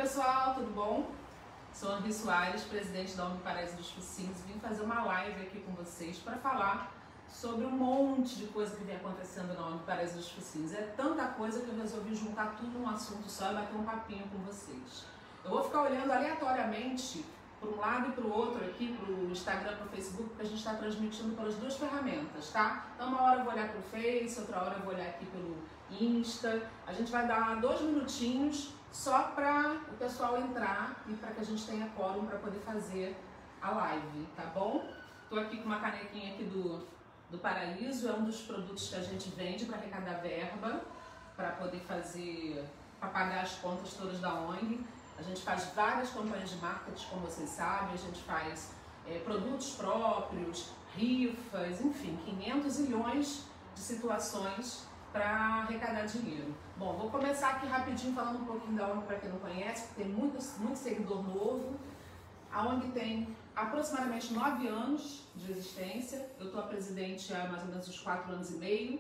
pessoal, tudo bom? Sou Ana Soares, presidente da ONG Paraíso dos Focinhos, e vim fazer uma live aqui com vocês para falar sobre um monte de coisa que vem acontecendo na ONG Paraíso dos Focinhos. É tanta coisa que eu resolvi juntar tudo num assunto só e bater um papinho com vocês. Eu vou ficar olhando aleatoriamente para um lado e para o outro aqui, para o Instagram e para o Facebook, porque a gente está transmitindo pelas duas ferramentas, tá? Então uma hora eu vou olhar para o Face, outra hora eu vou olhar aqui pelo Insta. A gente vai dar 2 minutinhos só para o pessoal entrar e para que a gente tenha quórum para poder fazer a live, tá bom? Tô aqui com uma canequinha aqui do Paraíso, é um dos produtos que a gente vende para arrecadar verba, para poder fazer, para pagar as contas todas da ONG. A gente faz várias campanhas de marketing, como vocês sabem, a gente faz produtos próprios, rifas, enfim, 500 milhões de situações para arrecadar dinheiro. Bom, vou começar aqui rapidinho falando um pouquinho da ONG para quem não conhece, porque tem muito seguidor novo. A ONG tem aproximadamente 9 anos de existência, eu estou a presidente há mais ou menos uns 4 anos e meio.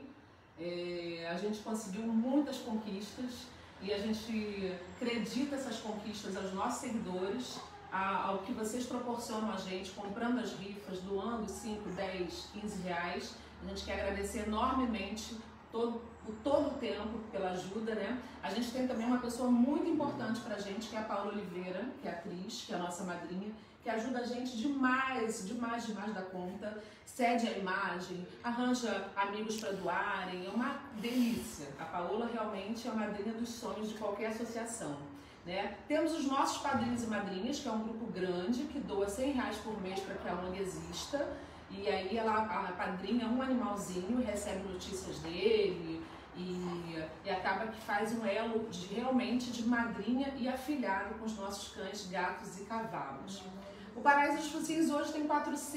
A gente conseguiu muitas conquistas e a gente acredita essas conquistas aos nossos seguidores, ao que vocês proporcionam a gente, comprando as rifas, doando 5, 10, 15 reais. A gente quer agradecer enormemente todo o tempo pela ajuda, né? A gente tem também uma pessoa muito importante pra gente, que é a Paula Oliveira, que é atriz, que é a nossa madrinha, que ajuda a gente demais da conta, cede a imagem, arranja amigos para doarem, é uma delícia. A Paola realmente é a madrinha dos sonhos de qualquer associação, né? Temos os nossos padrinhos e madrinhas, que é um grupo grande, que doa 100 reais por mês para que a ONG exista. E aí a padrinha um animalzinho, recebe notícias dele e acaba que faz um elo realmente de madrinha e afilhado com os nossos cães, gatos e cavalos. O Paraíso dos Focinhos hoje tem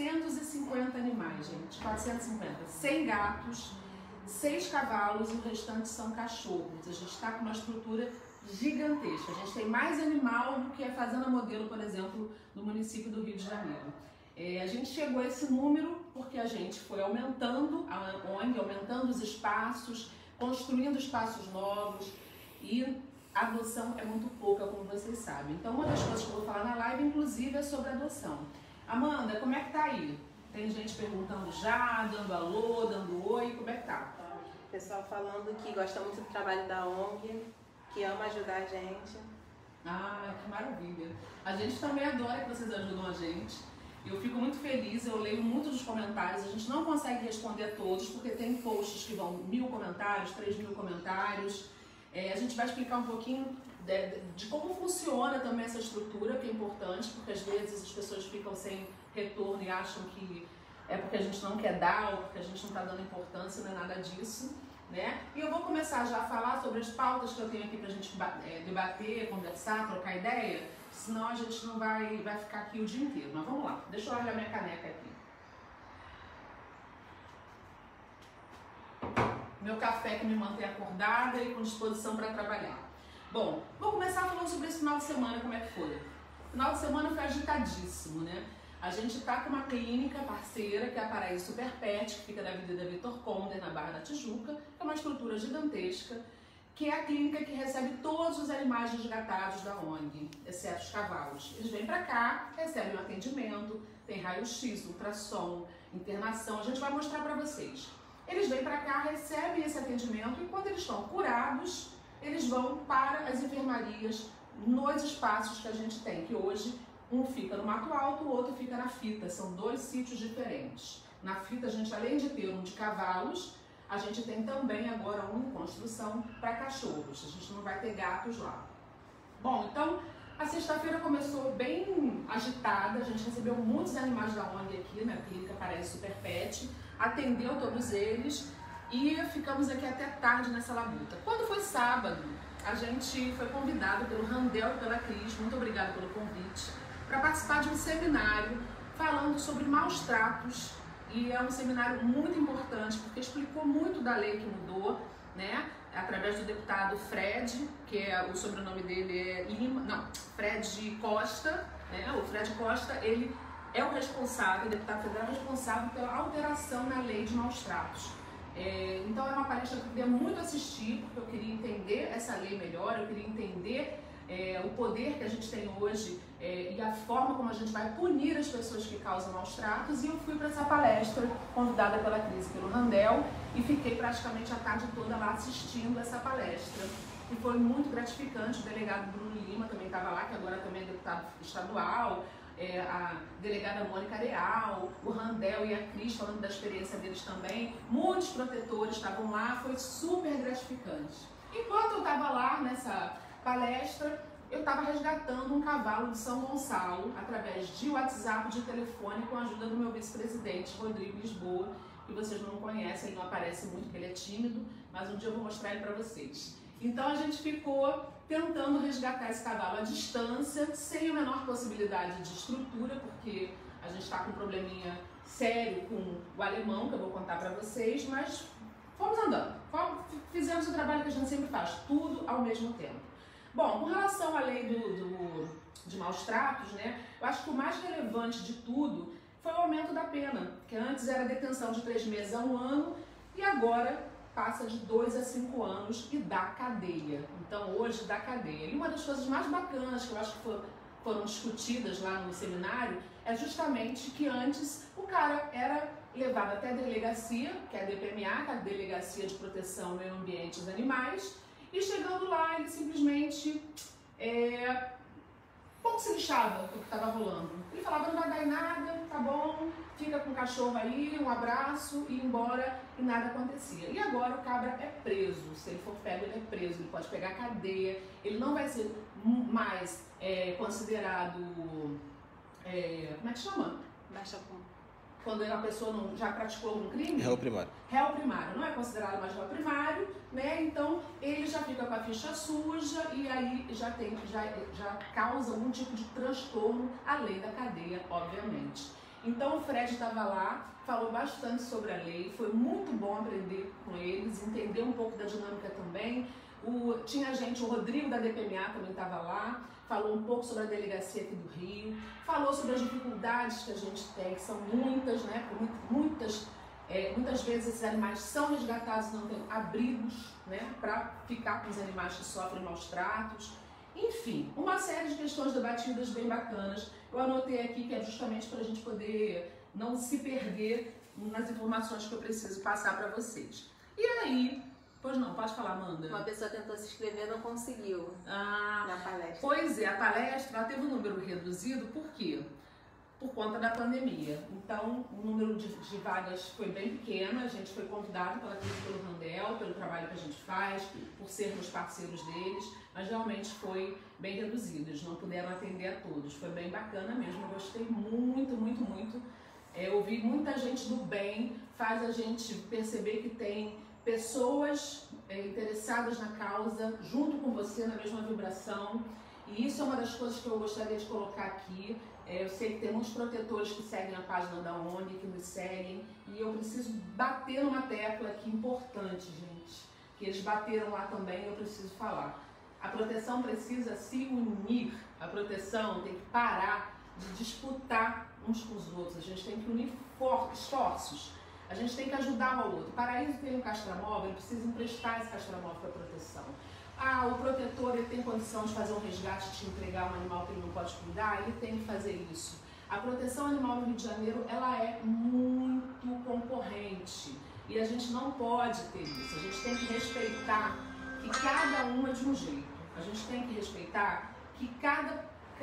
450 animais, gente, 450, 100 gatos, 6 cavalos e o restante são cachorros. A gente está com uma estrutura gigantesca, a gente tem mais animal do que a Fazenda Modelo, por exemplo, no município do Rio de Janeiro. A gente chegou a esse número porque a gente foi aumentando a ONG, aumentando os espaços, construindo espaços novos e a adoção é muito pouca, como vocês sabem. Então uma das coisas que eu vou falar na live, inclusive, é sobre adoção. Amanda, como é que tá aí? Tem gente perguntando já, dando alô, dando oi, como é que tá? Pessoal falando que gosta muito do trabalho da ONG, que ama ajudar a gente. Ah, que maravilha! A gente também adora que vocês ajudam a gente. Eu fico muito feliz, eu leio muitos dos comentários, a gente não consegue responder todos, porque tem posts que vão 1000 comentários, 3000 comentários. A gente vai explicar um pouquinho de como funciona também essa estrutura, que é importante, porque às vezes as pessoas ficam sem retorno e acham que é porque a gente não quer dar ou porque a gente não está dando importância, não é nada disso, né? E eu vou começar já a falar sobre as pautas que eu tenho aqui pra gente debater, conversar, trocar ideia, senão a gente não vai ficar aqui o dia inteiro. Mas vamos lá, deixa eu olhar minha caneca aqui. Meu café que me mantém acordada e com disposição para trabalhar. Bom, vou começar falando sobre esse final de semana, como é que foi. O final de semana foi agitadíssimo, né? A gente tá com uma clínica parceira, que é a Paraíso Super Pet, que fica na Avenida Vitor Conder, na Barra da Tijuca, que é uma estrutura gigantesca, que é a clínica que recebe todos os animais resgatados da ONG, exceto os cavalos. Eles vêm para cá, recebem um atendimento, tem raio-x, ultrassom, internação, a gente vai mostrar para vocês. Eles vêm para cá, recebem esse atendimento e quando eles estão curados, eles vão para as enfermarias nos espaços que a gente tem, que hoje um fica no Mato Alto, o outro fica na Fita, são 2 sítios diferentes. Na Fita a gente, além de ter um de cavalos, a gente tem também agora um em construção para cachorros, a gente não vai ter gatos lá. Bom, então a sexta-feira começou bem agitada, a gente recebeu muitos animais da ONG aqui na clínica Paraíso Super Pet, atendeu todos eles e ficamos aqui até tarde nessa labuta. Quando foi sábado, a gente foi convidado pelo Randel e pela Cris, muito obrigada pelo convite, para participar de um seminário falando sobre maus tratos. E é um seminário muito importante porque explicou muito da lei que mudou, né? Através do deputado Fred, que o sobrenome dele é Fred Costa, né? O Fred Costa, ele é o responsável, o deputado federal responsável pela alteração na lei de maus tratos. Então é uma palestra que eu queria muito assistir, porque eu queria entender essa lei melhor, eu queria entender o poder que a gente tem hoje e a forma como a gente vai punir as pessoas que causam maus tratos. E eu fui para essa palestra convidada pela Cris e pelo Randel e fiquei praticamente a tarde toda lá assistindo essa palestra. E foi muito gratificante. O delegado Bruno Lima também estava lá, que agora também é deputado estadual, a delegada Mônica Areal, o Randel e a Cris falando da experiência deles também. Muitos protetores estavam lá, foi super gratificante. Enquanto eu estava lá nessa palestra, eu estava resgatando um cavalo de São Gonçalo através de WhatsApp, de telefone, com a ajuda do meu vice-presidente, Rodrigo Lisboa, que vocês não conhecem, ele não aparece muito porque ele é tímido, mas um dia eu vou mostrar ele para vocês. Então a gente ficou tentando resgatar esse cavalo à distância, sem a menor possibilidade de estrutura, porque a gente está com um probleminha sério com o alemão, que eu vou contar para vocês, mas fomos andando, fizemos o trabalho que a gente sempre faz, tudo ao mesmo tempo. Bom, com relação à lei de maus tratos, né, eu acho que o mais relevante de tudo foi o aumento da pena, que antes era detenção de 3 meses a 1 ano e agora passa de 2 a 5 anos e dá cadeia. Então hoje dá cadeia. E uma das coisas mais bacanas que eu acho que foram discutidas lá no seminário é justamente que antes o cara era levado até a delegacia, que é a DPMA, que é a Delegacia de Proteção ao Meio Ambiente e dos Animais, e chegando lá ele simplesmente pouco se lixava do que estava rolando. Ele falava, não vai dar em nada, tá bom, fica com o cachorro aí, um abraço e ir embora, e nada acontecia. E agora o cabra é preso, se ele for pego ele é preso, ele pode pegar cadeia, ele não vai ser mais considerado, como é que chama? Quando a pessoa já praticou um crime? Réu primário. Réu primário, não é considerado mais réu primário, né? Então ele já fica com a ficha suja e aí já causa algum tipo de transtorno, além da cadeia, obviamente. Então o Fred estava lá, falou bastante sobre a lei, foi muito bom aprender com eles, entender um pouco da dinâmica também. Tinha gente, o Rodrigo da DPMA também estava lá, falou um pouco sobre a delegacia aqui do Rio, falou sobre as dificuldades que a gente tem, que são muitas, né? Muitas vezes esses animais são resgatados, não tem abrigos, né? Para ficar com os animais que sofrem maus tratos. Enfim, uma série de questões debatidas bem bacanas. Eu anotei aqui que é justamente para a gente poder não se perder nas informações que eu preciso passar para vocês. E aí, pois não, pode falar, Amanda. Uma pessoa tentou se inscrever e não conseguiu na palestra. Pois é, a palestra teve um número reduzido, por quê? Por conta da pandemia. Então, o número de vagas foi bem pequeno, a gente foi convidado pela Cris e pelo Randel, pelo trabalho que a gente faz, por sermos parceiros deles, mas realmente foi bem reduzido, eles não puderam atender a todos. Foi bem bacana mesmo, eu gostei muito, muito, muito. Ouvir muita gente do bem, faz a gente perceber que tem pessoas interessadas na causa, junto com você, na mesma vibração. E isso é uma das coisas que eu gostaria de colocar aqui. Eu sei que tem muitos protetores que seguem a página da ONG, que nos seguem, e eu preciso bater numa tecla aqui importante, gente, que eles bateram lá também e eu preciso falar. A proteção precisa se unir, a proteção tem que parar de disputar uns com os outros, a gente tem que unir esforços, a gente tem que ajudar um ao outro. Para isso tem um castramóvel, ele precisa emprestar esse castramóvel para a proteção. O protetor ele tem condição de fazer um resgate, de entregar um animal que ele não pode cuidar, ele tem que fazer isso. A proteção animal no Rio de Janeiro, ela é muito concorrente e a gente não pode ter isso. A gente tem que respeitar que cada um é de um jeito. A gente tem que respeitar que cada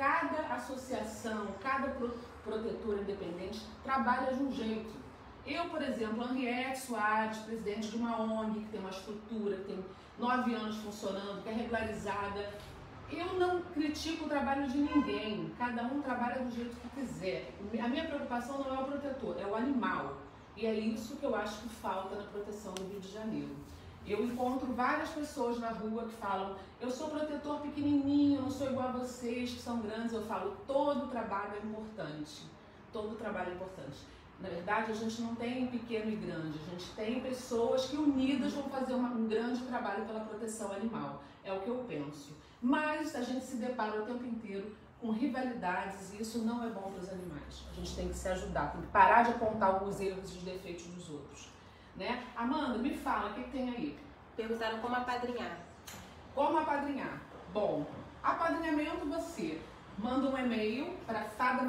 associação, cada protetor independente trabalha de um jeito. Eu, por exemplo, Henriette Soares, presidente de uma ONG que tem uma estrutura, que tem 9 anos funcionando, que é regularizada. Eu não critico o trabalho de ninguém, cada um trabalha do jeito que quiser. A minha preocupação não é o protetor, é o animal. E é isso que eu acho que falta na proteção do Rio de Janeiro. Eu encontro várias pessoas na rua que falam, eu sou protetor pequenininho, não sou igual a vocês que são grandes. Eu falo, todo trabalho é importante, todo trabalho é importante. Na verdade, a gente não tem pequeno e grande, a gente tem pessoas que unidas vão fazer um grande trabalho pela proteção animal, é o que eu penso. Mas a gente se depara o tempo inteiro com rivalidades e isso não é bom para os animais. A gente tem que se ajudar, tem que parar de apontar os erros e os defeitos dos outros. Né? Amanda, me fala, o que tem aí? Perguntaram como apadrinhar. Como apadrinhar? Bom, Apadrinhamento, você manda um e-mail para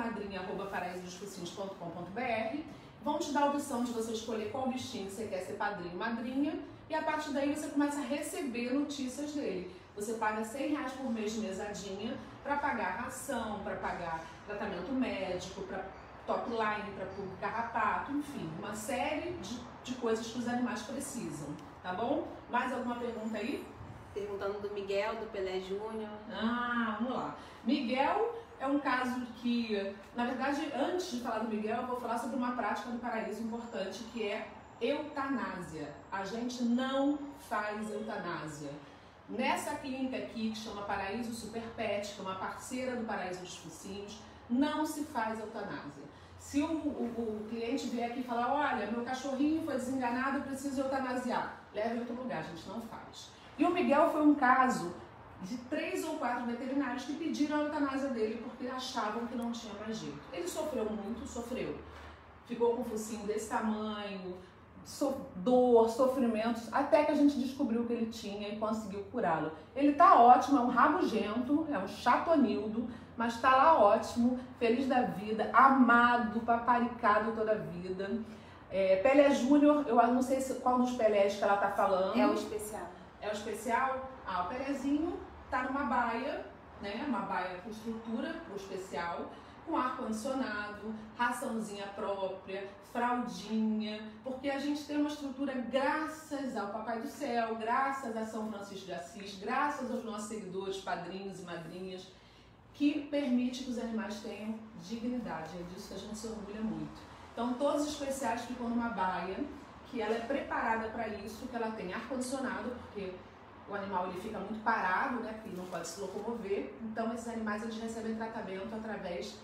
fadamadrinha@paraisodosfocinhos.com.br. Vão te dar a opção de você escolher qual bichinho que você quer ser padrinho ou madrinha. E a partir daí você começa a receber notícias dele. Você paga R$100 por mês de mesadinha para pagar ração, para pagar tratamento médico, para top line, para público carrapato, enfim, uma série de coisas que os animais precisam, tá bom? Mais alguma pergunta aí? Perguntando do Miguel, do Pelé Júnior. Vamos lá. Miguel é um caso que, na verdade, antes de falar do Miguel, eu vou falar sobre uma prática do paraíso importante, que é eutanásia. A gente não faz eutanásia. Nessa clínica aqui, que chama Paraíso Super Pet, que é uma parceira do Paraíso dos Focinhos, não se faz eutanásia. Se o cliente vier aqui e falar, olha, meu cachorrinho foi desenganado, eu preciso eutanasiar, leve em outro lugar, a gente não faz. E o Miguel foi um caso de 3 ou 4 veterinários que pediram a eutanásia dele porque achavam que não tinha mais jeito. Ele sofreu muito, ficou com o focinho desse tamanho, dor, sofrimentos, até que a gente descobriu o que ele tinha e conseguiu curá-lo. Ele tá ótimo, é um rabugento, é um chatonildo, mas tá lá ótimo, feliz da vida, amado, paparicado toda a vida. Pelé Júnior, eu não sei qual dos Pelés que ela tá falando. É o especial. É o especial? O Pelézinho tá numa baia, né? Uma baia com estrutura pro especial, com ar-condicionado, raçãozinha própria, fraldinha, porque a gente tem uma estrutura graças ao Papai do Céu, graças a São Francisco de Assis, graças aos nossos seguidores, padrinhos e madrinhas, que permite que os animais tenham dignidade. É disso que a gente se orgulha muito. Então, todos os especiais ficam numa baia, que ela é preparada para isso, que ela tem ar-condicionado, porque o animal ele fica muito parado, né, porque ele não pode se locomover. Então, esses animais eles recebem tratamento através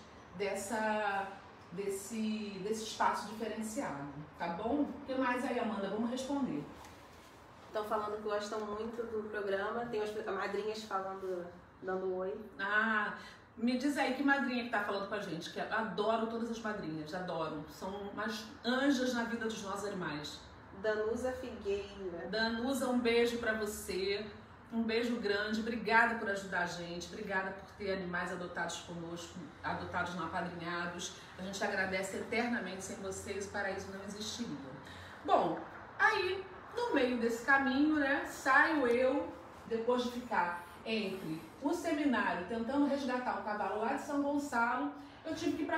desse espaço diferenciado, tá bom? O que mais aí, Amanda? Vamos responder. Estão falando que gostam muito do programa, tem as madrinhas falando, dando oi. Me diz aí que madrinha que tá falando com a gente, que eu adoro todas as madrinhas, adoro. São umas anjas na vida dos nossos animais. Danusa Figueira. Danusa, um beijo pra você, um beijo grande, obrigada por ajudar a gente, obrigada por ter animais adotados conosco, adotados não apadrinhados. A gente agradece eternamente, sem vocês o paraíso não existiria. Bom, aí no meio desse caminho, né, saio eu, depois de ficar entre o seminário tentando resgatar um cavalo lá de São Gonçalo, eu tive que ir para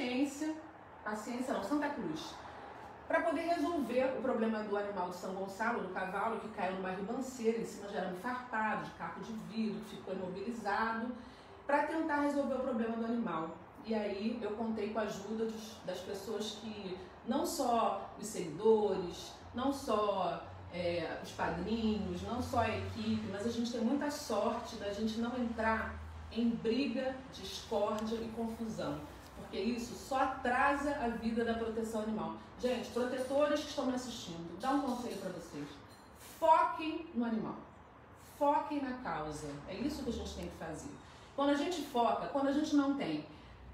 Santa Cruz, para poder resolver o problema do animal de São Gonçalo, do cavalo que caiu numa ribanceira, em cima de arame farpado, de caco de vidro, ficou imobilizado, para tentar resolver o problema do animal. E aí eu contei com a ajuda das pessoas que, não só os seguidores, não só os padrinhos, não só a equipe, mas a gente tem muita sorte da gente não entrar em briga, discórdia e confusão, porque isso só atrasa a vida da proteção animal. Gente, protetores que estão me assistindo, dá um conselho para vocês: foquem no animal, foquem na causa, é isso que a gente tem que fazer. Quando a gente foca, quando a gente não tem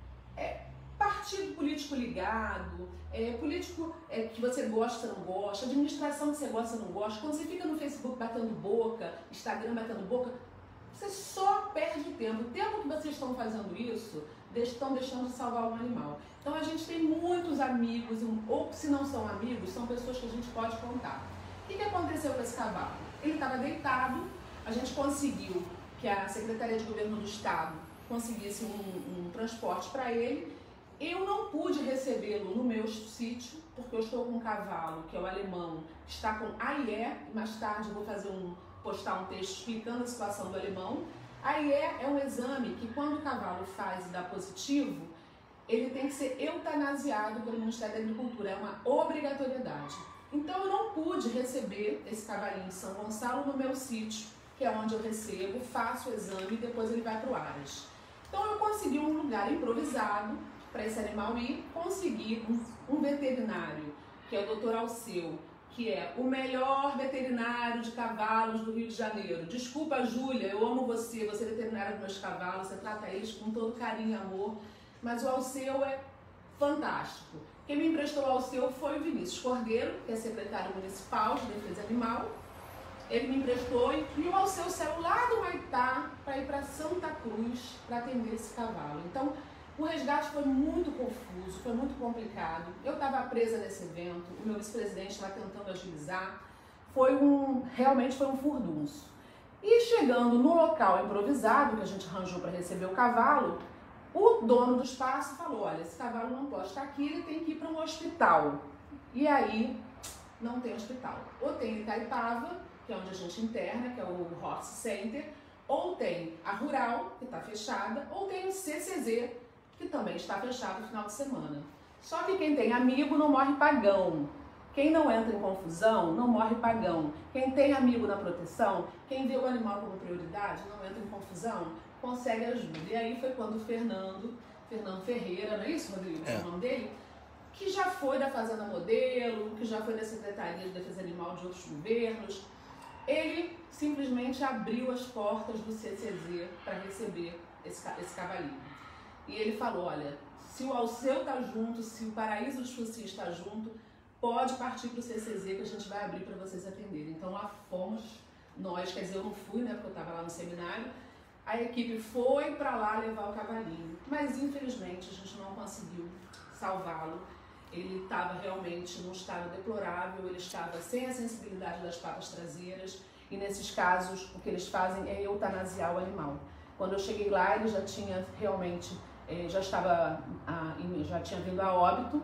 partido político ligado, político que você gosta, não gosta, administração que você gosta, não gosta, quando você fica no Facebook batendo boca, Instagram batendo boca, você só perde tempo. O tempo que vocês estão fazendo isso, estão deixando de salvar um animal. Então a gente tem muitos amigos, ou se não são amigos, são pessoas que a gente pode contar. O que aconteceu com esse cavalo? Ele estava deitado, a gente conseguiu que a Secretaria de Governo do Estado conseguisse um transporte para ele. Eu não pude recebê-lo no meu sítio, porque eu estou com um cavalo, que é o alemão, que está com AIE, e mais tarde eu vou postar um texto explicando a situação do alemão. AIE é um exame que, quando o cavalo faz e dá positivo, ele tem que ser eutanasiado pelo Ministério da Agricultura, é uma obrigatoriedade. Então eu não pude receber esse cavalinho de São Gonçalo no meu sítio, que é onde eu recebo, faço o exame e depois ele vai para o Aras. Então eu consegui um lugar improvisado para esse animal ir, consegui um veterinário, que é o Dr. Alceu, que é o melhor veterinário de cavalos do Rio de Janeiro. Desculpa, Júlia, eu amo você, você é veterinária dos meus cavalos, você trata eles com todo carinho e amor, mas o Alceu é fantástico. Quem me emprestou o Alceu foi o Vinícius Cordeiro, que é secretário municipal de defesa animal. Ele me emprestou e o Alceu saiu lá do Maitá para ir para Santa Cruz para atender esse cavalo. Então, o resgate foi muito confuso, foi muito complicado. Eu estava presa nesse evento, o meu vice-presidente estava tentando agilizar. Realmente foi um furdunço. E chegando no local improvisado, que a gente arranjou para receber o cavalo, o dono do espaço falou, olha, esse cavalo não pode estar aqui, ele tem que ir para um hospital. E aí, não tem hospital. Ou tem Itaipava, que é onde a gente interna, que é o Horse Center, ou tem a Rural, que está fechada, ou tem o CCZ, que também está fechado no final de semana. Só que quem tem amigo não morre pagão. Quem não entra em confusão não morre pagão. Quem tem amigo na proteção, quem vê o animal como prioridade, não entra em confusão, consegue ajuda. E aí foi quando o Fernando Ferreira, não é isso, Rodrigo? É o nome dele? Que já foi da Fazenda Modelo, que já foi da Secretaria de Defesa Animal de outros governos, ele simplesmente abriu as portas do CCZ para receber esse cavalinho. E ele falou, olha, se o Alceu está junto, se o Paraíso dos Focis está junto, pode partir para o CCZ que a gente vai abrir para vocês atenderem. Então lá fomos nós, quer dizer, eu não fui, né, porque eu estava lá no seminário, a equipe foi para lá levar o cavalinho, mas infelizmente a gente não conseguiu salvá-lo. Ele estava realmente num estado deplorável, ele estava sem a sensibilidade das patas traseiras e nesses casos o que eles fazem é eutanasiar o animal. Quando eu cheguei lá ele já tinha realmente, já tinha vindo a óbito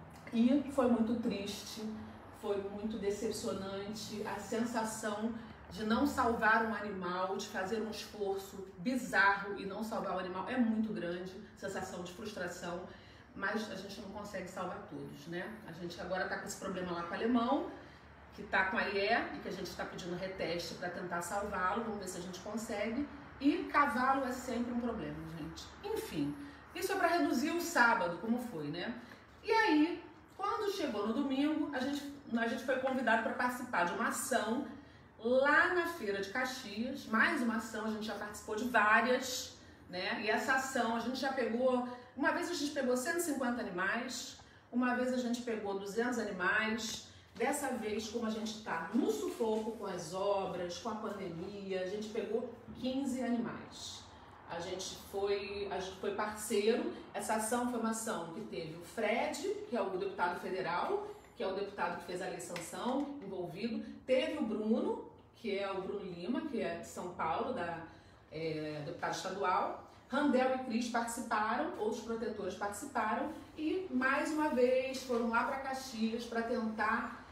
e foi muito triste, foi muito decepcionante a sensação de não salvar um animal, de fazer um esforço bizarro e não salvar o animal é muito grande, sensação de frustração. Mas a gente não consegue salvar todos, né? A gente agora está com esse problema lá com o alemão, que está com a IE e que a gente está pedindo reteste para tentar salvá-lo, vamos ver se a gente consegue. E cavalo é sempre um problema, gente. Enfim, isso é para reduzir o sábado, como foi, né? E aí, quando chegou no domingo, a gente foi convidado para participar de uma ação lá na Feira de Caxias, mais uma ação, a gente já participou de várias, né? E essa ação a gente já pegou... Uma vez a gente pegou 150 animais, uma vez a gente pegou 200 animais, dessa vez, como a gente está no sufoco com as obras, com a pandemia, a gente pegou 15 animais. A gente foi parceiro, essa ação foi uma ação que teve o Fred, que é o deputado federal, que é o deputado que fez a lei sanção, envolvido, teve o Bruno, que é o Bruno Lima, que é de São Paulo, deputado estadual, Randel e Cris participaram, outros protetores participaram e mais uma vez foram lá para Caxias para tentar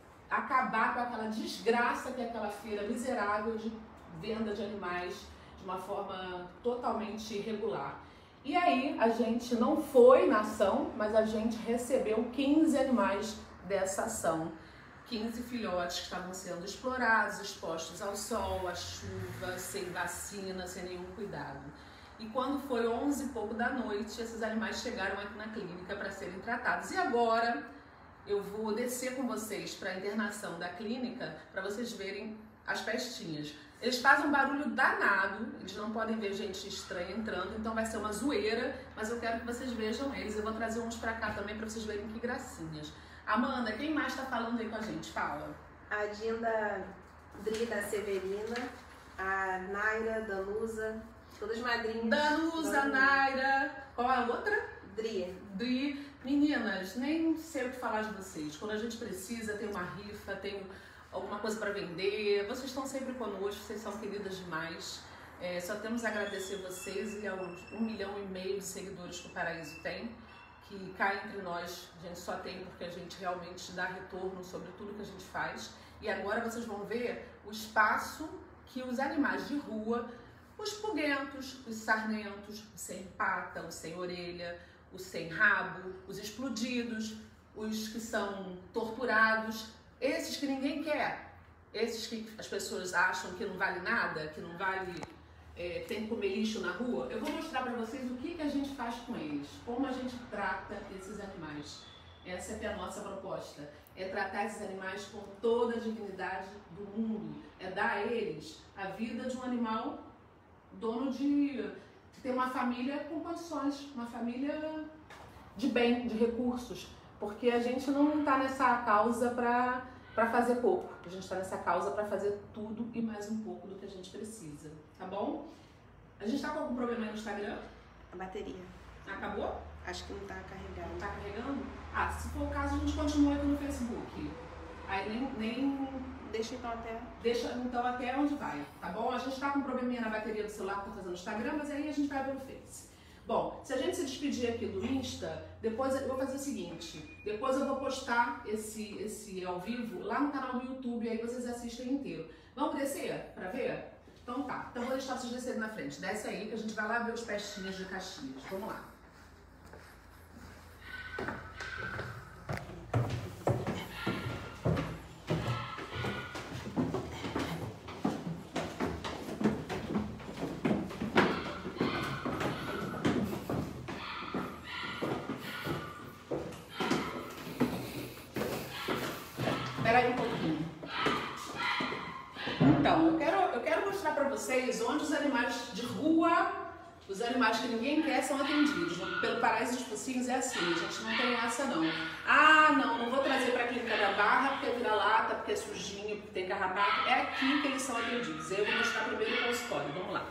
acabar com aquela desgraça que é aquela feira miserável de venda de animais de uma forma totalmente irregular. E aí a gente não foi na ação, mas a gente recebeu 15 animais dessa ação. 15 filhotes que estavam sendo explorados, expostos ao sol, à chuva, sem vacina, sem nenhum cuidado. E quando foi 11 e pouco da noite, esses animais chegaram aqui na clínica para serem tratados. E agora eu vou descer com vocês para a internação da clínica para vocês verem as pestinhas. Eles fazem um barulho danado, eles não podem ver gente estranha entrando, então vai ser uma zoeira, mas eu quero que vocês vejam eles. Eu vou trazer uns para cá também para vocês verem que gracinhas. Amanda, quem mais está falando aí com a gente? Fala. A Dinda Drida Severina, a Naira, Danusa... Todas madrinhas. Danusa, Naira. Qual é a outra? Dri. Meninas, nem sei o que falar de vocês. Quando a gente precisa, tem uma rifa, tem alguma coisa para vender. Vocês estão sempre conosco, vocês são queridas demais. Só temos a agradecer vocês e aos 1,5 milhão de seguidores que o Paraíso tem, que cá entre nós a gente só tem porque a gente realmente dá retorno sobre tudo que a gente faz. E agora vocês vão ver o espaço que os animais de rua, os puguentos, os sarnentos, os sem pata, os sem orelha, os sem rabo, os explodidos, os que são torturados, esses que ninguém quer, esses que as pessoas acham que não vale nada, que não vale, tem que comer lixo na rua. Eu vou mostrar para vocês o que a gente faz com eles, como a gente trata esses animais. Essa é a nossa proposta, é tratar esses animais com toda a dignidade do mundo, é dar a eles a vida de um animal dono de ter uma família com condições, uma família de bem, de recursos, porque a gente não está nessa causa para fazer pouco, a gente está nessa causa para fazer tudo e mais um pouco do que a gente precisa, tá bom? A gente tá com algum problema aí no Instagram? A bateria. Acabou? Acho que não tá carregando. Não tá carregando? Ah, se for o caso, a gente continua aqui no Facebook. Aí nem... Deixa então até... Deixa então até onde vai, tá bom? A gente tá com um probleminha na bateria do celular que tá fazendo o Instagram, mas aí a gente vai pelo Face. Bom, se a gente se despedir aqui do Insta, depois eu vou fazer o seguinte. Depois eu vou postar esse ao vivo lá no canal do YouTube, aí vocês assistem inteiro. Vamos descer pra ver? Então tá. Então vou deixar vocês descerem na frente. Desce aí que a gente vai lá ver os pestinhas de Caxias. Vamos lá. Espera aí um pouquinho. Então, eu quero mostrar para vocês onde os animais de rua, os animais que ninguém quer, são atendidos. Pelo Paraíso dos Focinhos é assim, a gente não tem essa não. Ah, não vou trazer para a Clínica da Barra porque é vira-lata, porque é sujinho, porque tem carrapato. É aqui que eles são atendidos. Eu vou mostrar primeiro o consultório, vamos lá.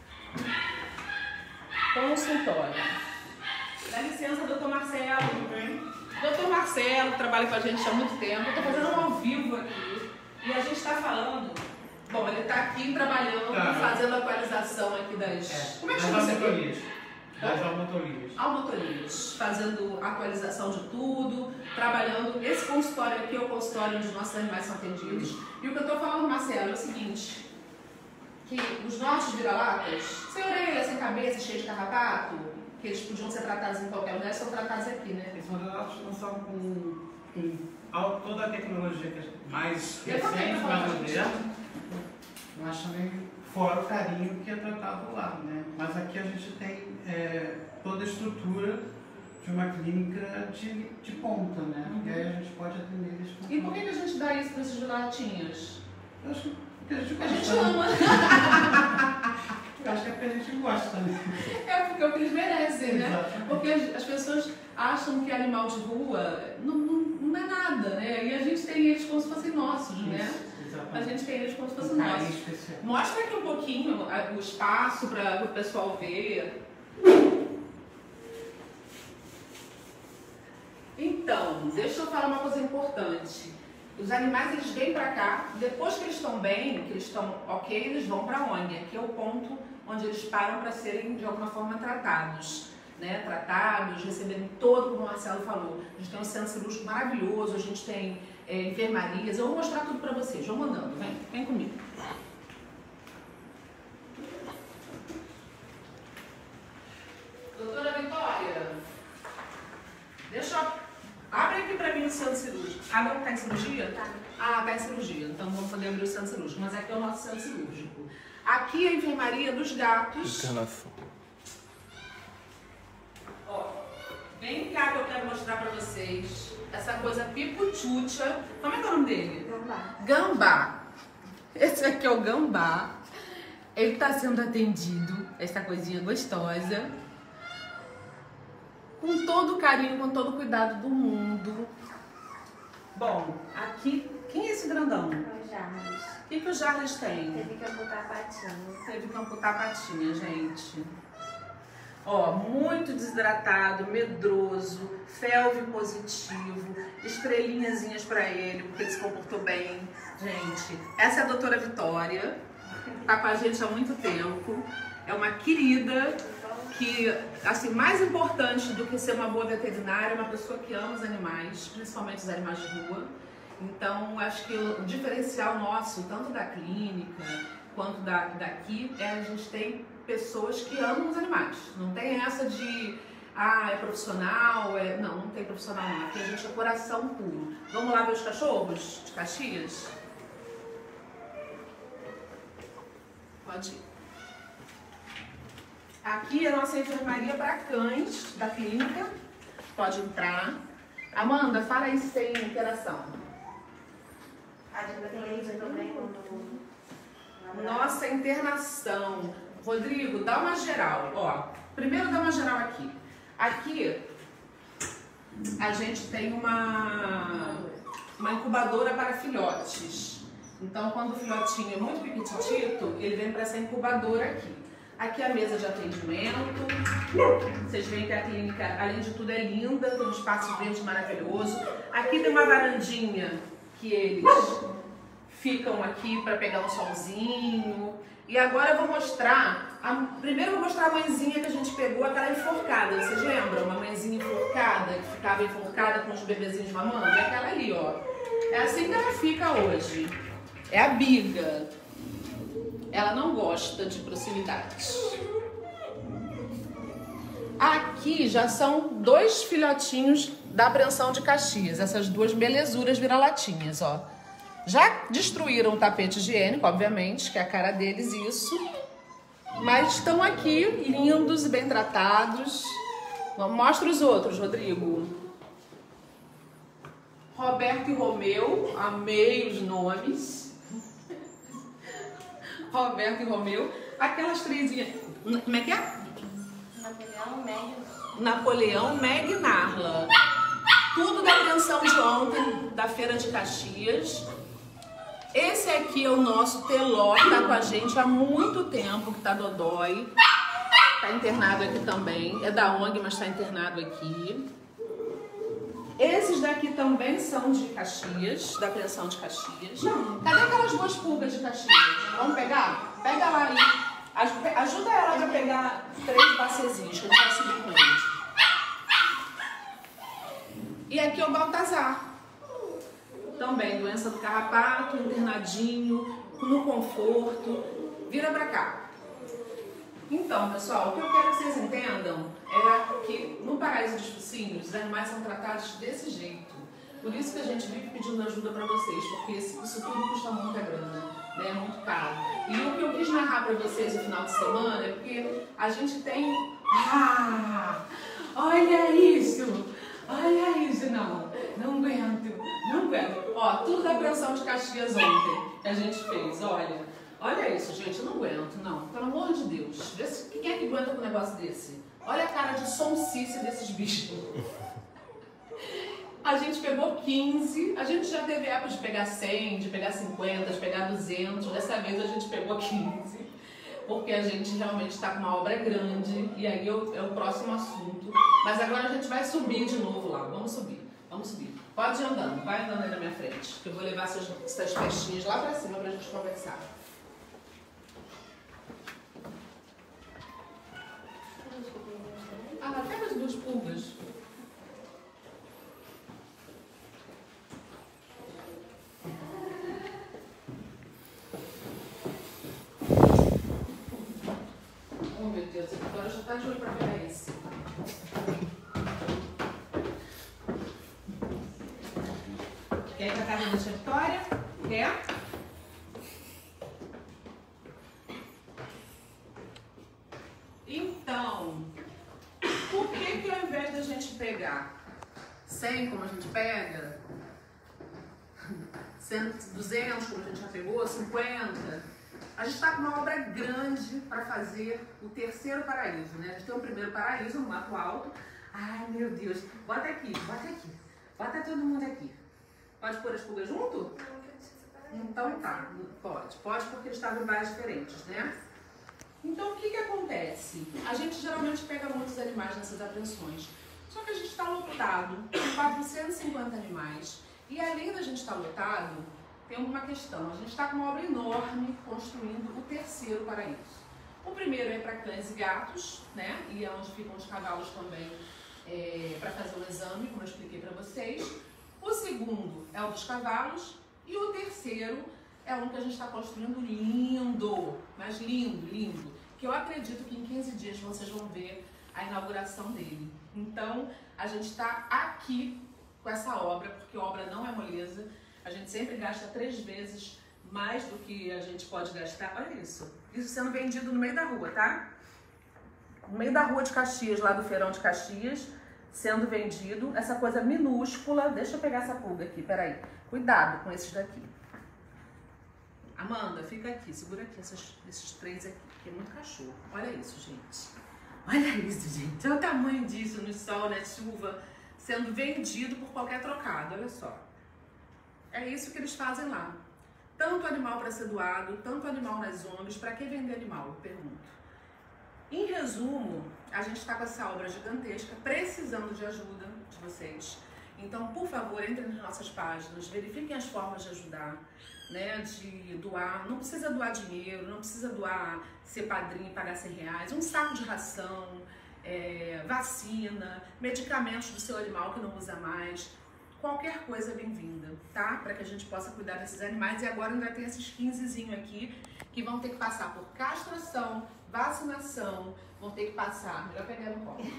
Consultório. Dá licença, doutor Marcelo. Tudo bem? Doutor Marcelo, que trabalha com a gente há muito tempo. Eu estou fazendo um ao vivo aqui. E a gente está falando... Bom, ele está aqui trabalhando, fazendo atualização aqui das... Como é que chama isso? Das almotorias. Almotorias. Fazendo atualização de tudo, trabalhando... Esse consultório aqui é o consultório onde os nossos animais são atendidos. E o que eu estou falando, Marcelo, é o seguinte... Que os nossos vira-latas, sem orelha, sem cabeça, cheios de carrapato, que eles podiam ser tratados em qualquer lugar, são tratados aqui, né? Esses vira-latas não são com toda a tecnologia que é mais recente, mais moderna, mas também fora o carinho que é tratado lá, né? Mas aqui a gente tem toda a estrutura de uma clínica de ponta, né? E aí a gente pode atender eles com... E por que a gente dá isso para esses vira-latinhas? Eu acho que porque a gente gosta. A gente ama. Eu acho que é porque a gente gosta, né? É porque é o que eles merecem, né? Exatamente. Porque as pessoas acham que animal de rua não é nada, né? E a gente tem eles como se fossem nossos, né? Exatamente. A gente tem eles como se fossem nossos. Especial. Mostra aqui um pouquinho o espaço para o pessoal ver. Então, deixa eu falar uma coisa importante. Os animais, eles vêm para cá, depois que eles estão bem, que eles estão ok, eles vão para onde? Aqui é o ponto onde eles param para serem, de alguma forma, tratados. Né? Tratados, receberem todo, como o Marcelo falou. A gente tem um centro cirúrgico maravilhoso, a gente tem enfermarias. Eu vou mostrar tudo para vocês, vão mandando, vem comigo. Doutora Vitória, deixa eu... Abre aqui pra mim o centro cirúrgico. Ah, não tá em cirurgia? Tá. Ah, tá em cirurgia. Então vamos poder abrir o centro cirúrgico. Mas aqui é o nosso centro cirúrgico. Aqui é a enfermaria dos gatos. Internação. Ó, vem cá que eu quero mostrar pra vocês essa coisa pipuchucha. Como é que é o nome dele? Gambá. Gambá. Esse aqui é o Gambá. Ele tá sendo atendido, essa coisinha gostosa. Com todo o carinho, com todo o cuidado do mundo. Bom, aqui... Quem é esse grandão? O Jarvis. O que o Jarvis tem? Teve que amputar a patinha. Teve que amputar a patinha, gente. Ó, muito desidratado, medroso, felve positivo, estrelinhazinhas pra ele, porque ele se comportou bem. Gente, essa é a doutora Vitória. Tá com a gente há muito tempo. É uma querida... que, assim, mais importante do que ser uma boa veterinária, é uma pessoa que ama os animais, principalmente os animais de rua. Então, acho que o diferencial nosso, tanto da clínica quanto daqui, é a gente tem pessoas que amam os animais. Não tem essa de, é profissional, não tem profissional não. Aqui a gente é coração puro. Vamos lá ver os cachorros de Caxias? Pode ir. Aqui é a nossa enfermaria para cães da clínica. Pode entrar. Amanda, fala aí se tem interação. A gente vai ter laser também quando... Nossa internação. Rodrigo, dá uma geral. Ó, primeiro dá uma geral aqui. Aqui a gente tem uma incubadora para filhotes. Então, quando o filhotinho é muito pequititito, ele vem para essa incubadora aqui. Aqui a mesa de atendimento. Vocês veem que a clínica, além de tudo, é linda, tem um espaço verde maravilhoso. Aqui tem uma varandinha que eles ficam aqui para pegar um solzinho. E agora eu vou mostrar, primeiro eu vou mostrar a mãezinha que a gente pegou, aquela enforcada, vocês lembram? Uma mãezinha enforcada, que ficava enforcada com os bebezinhos mamando? É aquela ali, ó. É assim que ela fica hoje. É a Biga. Ela não gosta de proximidade. Aqui já são 2 filhotinhos da apreensão de Caxias, essas 2 belezuras vira-latinhas, ó. Já destruíram o tapete higiênico, obviamente, que é a cara deles isso. Mas estão aqui, lindos e bem tratados. Mostra os outros, Rodrigo. Roberto e Romeu, amei os nomes. Roberto e Romeu. Aquelas 3. Como é que é? Napoleão, Meg e Narla. Tudo da apreensão de ontem, da Feira de Caxias. Esse aqui é o nosso Teló, que tá com a gente há muito tempo, que tá dodói. Tá internado aqui também. É da ONG, mas tá internado aqui. Esses daqui também são de Caxias, da apreensão de Caxias. Cadê aquelas 2 pulgas de Caxias? Vamos pegar? Pega lá ali. Ajuda ela pra pegar 3 bacezinhos, que a gente vai subir com eles. E aqui é o Baltazar. Também, doença do carrapato, internadinho, no conforto. Vira pra cá. Então, pessoal, o que eu quero que vocês entendam é que no Paraíso dos Focinhos, os animais são tratados desse jeito. Por isso que a gente vive pedindo ajuda pra vocês, porque isso tudo custa muita grana, né? É muito caro. E o que eu quis narrar pra vocês no final de semana é porque a gente tem... Ah! Olha isso! Olha isso! Não aguento. Ó, tudo da apreensão de Caxias ontem que a gente fez, olha. Olha isso, gente, eu não aguento, não. Pelo amor de Deus. Quem é que aguenta com um negócio desse? Olha a cara de sonsice desses bichos. A gente pegou 15, a gente já teve época de pegar 100, de pegar 50, de pegar 200. Dessa vez a gente pegou 15, porque a gente realmente está com uma obra grande e aí é o próximo assunto. Mas agora a gente vai subir de novo lá, vamos subir. Pode ir andando, vai andando aí na minha frente, que eu vou levar essas festinhas lá pra cima pra gente conversar. Ah, pega as 2 pulgas. Oh, meu Deus, agora já tá de olho pra pegar esse. Quer ir pra casa da tia Vitória? Quer? Então, por que ao invés da gente pegar 100 como a gente pega, 100, 200 como a gente já pegou, 50, a gente está com uma obra grande para fazer o 3º paraíso, né? A gente tem o 1º paraíso no Mato Alto. Ai, meu Deus, bota aqui, bota todo mundo aqui. Pode pôr as pulgas junto? Então tá, pode porque eles estavam em bairros diferentes, né? Então, o que acontece? A gente geralmente pega muitos animais nessas apreensões, só que a gente está lotado com 450 animais. E além da gente estar lotado, tem uma questão. A gente está com uma obra enorme construindo o 3º paraíso. O primeiro é para cães e gatos, né? E é onde ficam os cavalos também para fazer o exame, como eu expliquei para vocês. O segundo é o dos cavalos. E o 3º é um que a gente está construindo lindo, mas lindo, que eu acredito que em 15 dias vocês vão ver a inauguração dele. Então, a gente está aqui com essa obra, porque a obra não é moleza, a gente sempre gasta 3 vezes mais do que a gente pode gastar. Olha isso sendo vendido no meio da rua, tá? No meio da rua de Caxias, lá do Feirão de Caxias, sendo vendido, essa coisa minúscula. Deixa eu pegar essa pulga aqui, peraí. Cuidado com esses daqui. Amanda, fica aqui, segura aqui esses 3 aqui, que é muito cachorro. Olha isso, gente. Olha o tamanho disso no sol, na chuva, sendo vendido por qualquer trocado, olha só. É isso que eles fazem lá. Tanto animal para ser doado, tanto animal nas ONGs. Para que vender animal? Eu pergunto. Em resumo, a gente está com essa obra gigantesca, precisando de ajuda de vocês. Então, por favor, entrem nas nossas páginas, verifiquem as formas de ajudar, né, de doar. Não precisa doar dinheiro, não precisa doar, ser padrinho e pagar R$100. Um saco de ração, vacina, medicamentos do seu animal que não usa mais. Qualquer coisa é bem-vinda, tá? Para que a gente possa cuidar desses animais. E agora ainda tem esses 15zinhos aqui que vão ter que passar por castração, vacinação, vão ter que passar, melhor pegar no colo,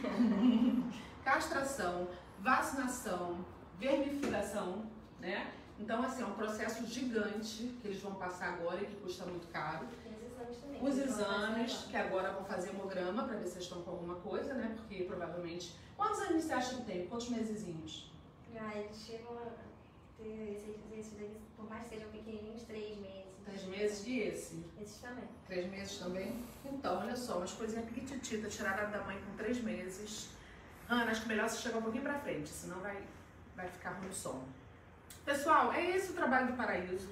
castração, vacinação, vermificação, né? Então, assim, é um processo gigante que eles vão passar agora e que custa muito caro. Os exames, que agora vão fazer hemograma para ver se estão com alguma coisa, né? Porque provavelmente... Quantos anos você acha que tem? Quantos mesezinhos? Eles chegam a ter esses daí, por mais que sejam pequenininhos, 3 meses. 3 meses e esse? Esses também. 3 meses também? Então, olha só, umas coisinhas piquitititas, tirada da mãe com 3 meses. Ana, acho que melhor você chegar um pouquinho pra frente, senão vai ficar ruim o som. Pessoal, é esse o trabalho do Paraíso.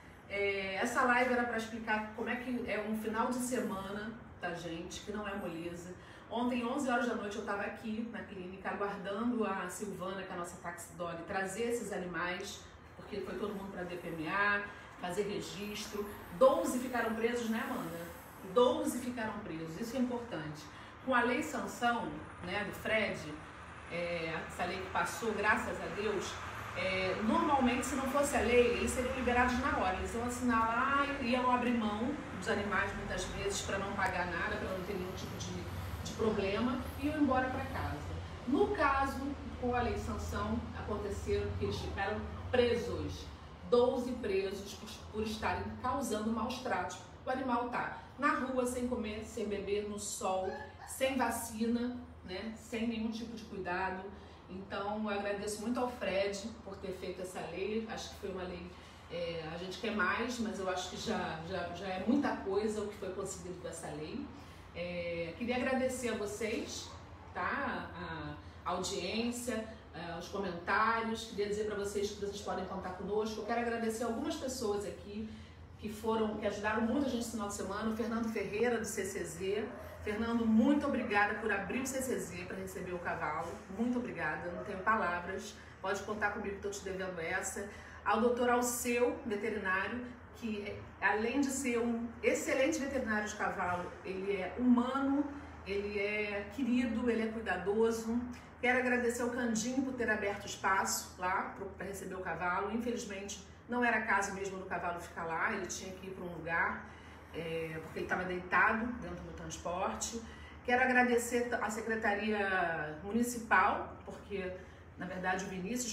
Essa live era para explicar como é que é um final de semana da gente, que não é moleza. Ontem, 11 horas da noite, eu estava aqui na clínica aguardando a Silvana, que é a nossa taxi dog, trazer esses animais, porque foi todo mundo para DPMA, fazer registro. 12 ficaram presos, né, Amanda? 12 ficaram presos, isso é importante. Com a lei sanção, né, do Fred, essa lei que passou, graças a Deus, normalmente, se não fosse a lei, eles seriam liberados na hora. Eles iam assinar lá e iam abrir mão dos animais muitas vezes para não pagar nada, para não ter nenhum tipo de problema, e iam embora para casa. No caso, com a lei sanção, aconteceram que eles ficaram presos. 12 presos por estarem causando maus tratos. O animal tá na rua, sem comer, sem beber, no sol, sem vacina, né, sem nenhum tipo de cuidado. Então, eu agradeço muito ao Fred por ter feito essa lei. Acho que foi uma lei, a gente quer mais, mas eu acho que já é muita coisa o que foi conseguido com essa lei. Queria agradecer a vocês, tá? A audiência, os comentários. Queria dizer para vocês que vocês podem contar conosco. Eu quero agradecer algumas pessoas aqui que ajudaram muito a gente esse final de semana. O Fernando Ferreira, do CCZ. Fernando, muito obrigada por abrir o CCZ para receber o cavalo. Muito obrigada, não tenho palavras. Pode contar comigo que estou te devendo essa. Ao doutor Alceu, veterinário, que além de ser um excelente veterinário de cavalo, ele é humano, ele é querido, ele é cuidadoso. Quero agradecer ao Candinho por ter aberto espaço lá para receber o cavalo. Infelizmente, não era caso mesmo do cavalo ficar lá, ele tinha que ir para um lugar, porque ele estava deitado dentro do transporte. Quero agradecer à Secretaria Municipal, porque, na verdade, o Vinícius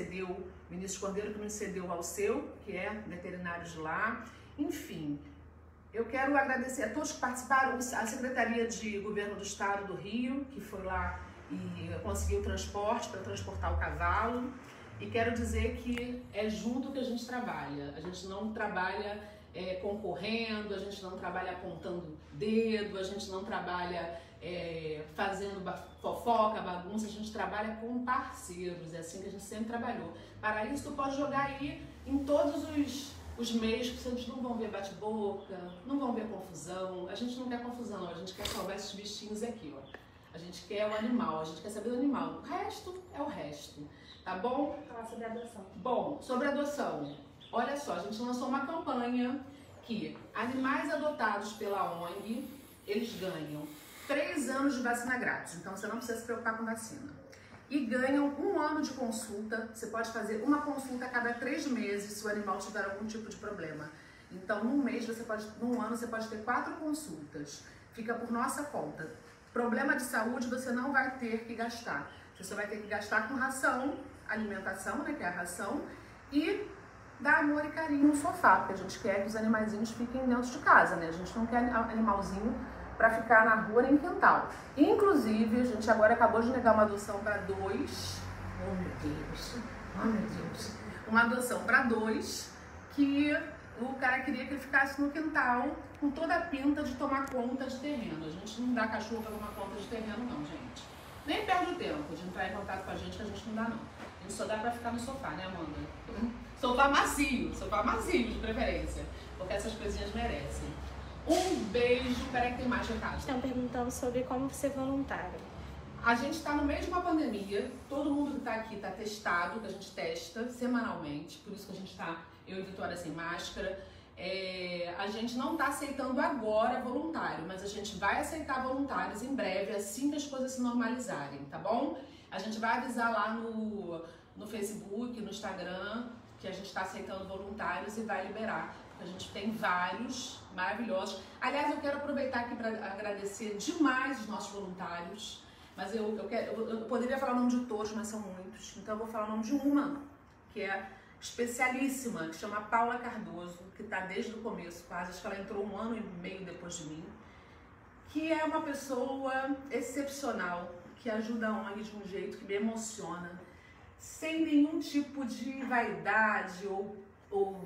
Cordeiro que nos cedeu ao seu, que é veterinário de lá. Enfim, eu quero agradecer a todos que participaram, a Secretaria de Governo do Estado do Rio, que foi lá e conseguiu transporte para transportar o cavalo. E quero dizer que é junto que a gente trabalha. A gente não trabalha concorrendo, a gente não trabalha apontando dedo, a gente não trabalha fazendo fofoca, bagunça, a gente trabalha com parceiros, é assim que a gente sempre trabalhou. Para isso, tu pode jogar aí em todos os meios, que vocês não vão ver bate-boca, não vão ver confusão. A gente não quer confusão, não. A gente quer salvar esses bichinhos aqui, ó. A gente quer o animal, a gente quer saber do animal. O resto é o resto, tá bom? Falar sobre a adoção. Bom, sobre a adoção. Olha só, a gente lançou uma campanha que animais adotados pela ONG, eles ganham 3 anos de vacina grátis, então você não precisa se preocupar com vacina. E ganham 1 ano de consulta, você pode fazer uma consulta a cada 3 meses se o animal tiver algum tipo de problema. Então, num ano você pode ter 4 consultas, fica por nossa conta. Problema de saúde você não vai ter que gastar, você vai ter que gastar com ração, alimentação, né, que é a ração, e dar amor e carinho no sofá, porque a gente quer que os animaizinhos fiquem dentro de casa, né, a gente não quer animalzinho para ficar na rua nem quintal. Inclusive, a gente agora acabou de negar uma adoção para 2. Oh meu Deus, oh meu Deus. Uma adoção para 2, que o cara queria que ele ficasse no quintal com toda a pinta de tomar conta de terreno. A gente não dá cachorro para tomar conta de terreno não, gente. Nem perde o tempo de entrar em contato com a gente, que a gente não dá não. A gente só dá para ficar no sofá, né, Amanda? Sofá macio de preferência, porque essas coisinhas merecem. Um beijo. Peraí que tem mais recados. Estão perguntando sobre como ser voluntário. A gente está no meio de uma pandemia, todo mundo que está aqui está testado, que a gente testa semanalmente, por isso que a gente está, eu e a Vitória, sem máscara. A gente não está aceitando agora voluntário, mas a gente vai aceitar voluntários em breve, assim que as coisas se normalizarem, tá bom? A gente vai avisar lá no Facebook, no Instagram, que a gente está aceitando voluntários e vai liberar. A gente tem vários maravilhosos. Aliás, eu quero aproveitar aqui para agradecer demais os nossos voluntários. Mas eu poderia falar o nome de todos, mas são muitos. Então eu vou falar o nome de uma, que é especialíssima, que chama Paula Cardoso, que está desde o começo quase. Acho que ela entrou 1 ano e meio depois de mim. Que é uma pessoa excepcional, que ajuda a ONG de um jeito que me emociona. Sem nenhum tipo de vaidade ou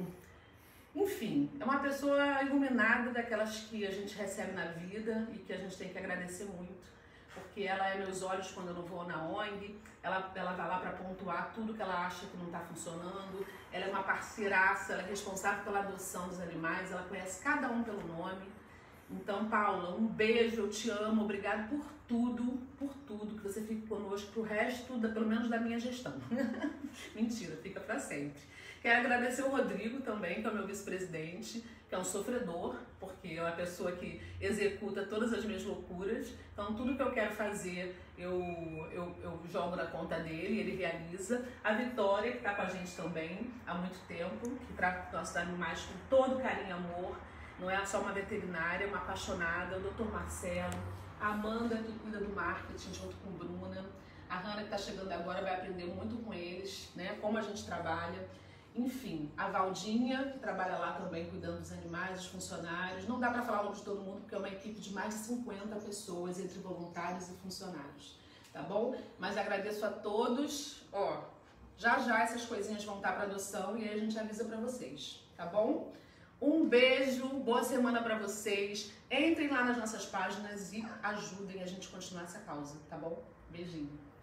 enfim, é uma pessoa iluminada daquelas que a gente recebe na vida e que a gente tem que agradecer muito, porque ela é meus olhos quando eu não vou na ONG, ela vai lá para pontuar tudo que ela acha que não está funcionando, ela é uma parceiraça, ela é responsável pela adoção dos animais, ela conhece cada um pelo nome. Então, Paula, um beijo, eu te amo, obrigado por tudo, que você fique conosco pro resto, pelo menos da minha gestão. Mentira, fica para sempre. Quero agradecer o Rodrigo também, que é o meu vice-presidente, que é um sofredor, porque é uma pessoa que executa todas as minhas loucuras. Então, tudo que eu quero fazer, eu jogo na conta dele, ele realiza. A Vitória, que está com a gente também há muito tempo, que trata nossos animais com todo carinho e amor. Não é só uma veterinária, é uma apaixonada. O Dr. Marcelo, a Amanda, que cuida do marketing junto com a Bruna. A Hanna, que está chegando agora, vai aprender muito com eles, né? Como a gente trabalha. Enfim, a Valdinha, que trabalha lá também cuidando dos animais, dos funcionários. Não dá para falar o nome de todo mundo, porque é uma equipe de mais de 50 pessoas, entre voluntários e funcionários, tá bom? Mas agradeço a todos. Ó, já essas coisinhas vão estar para adoção e aí a gente avisa para vocês, tá bom? Um beijo, boa semana para vocês. Entrem lá nas nossas páginas e ajudem a gente a continuar essa causa, tá bom? Beijinho.